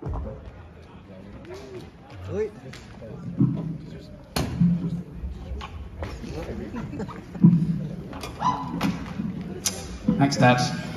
Thanks, Dad.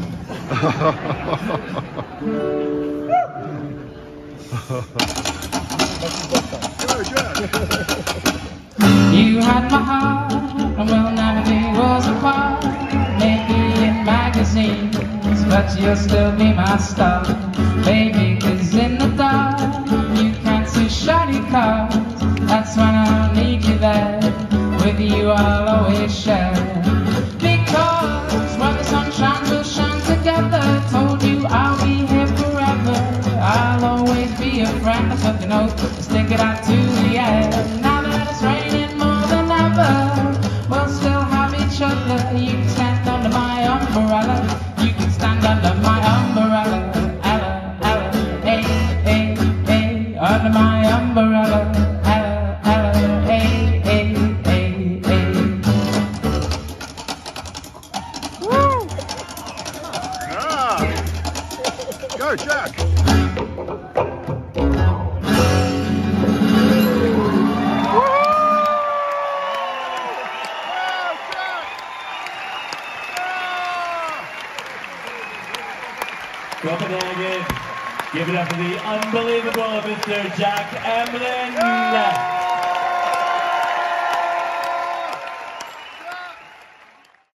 You had my heart, and we'll never be worlds apart. Maybe in magazines, but you'll still be my star. Baby, 'cause in the dark, you can't see shiny cars. That's when I'll need you there. With you I'll always share. Because when the sun shines, we'll shine together. Told you I'll be here forever. I'll always be a friend. I took an oath to stick it out to the end. Now that it's raining more than ever, we'll still have each other. You can stand under my umbrella. You can stand under my umbrella. Ella, Ella, eh, eh, eh. Under my umbrella. Ella, Ella, eh, eh, eh, eh. Woo! Ah! Go, Jack! Copenhagen, give it up for the unbelievable Mr. Jack Amblin.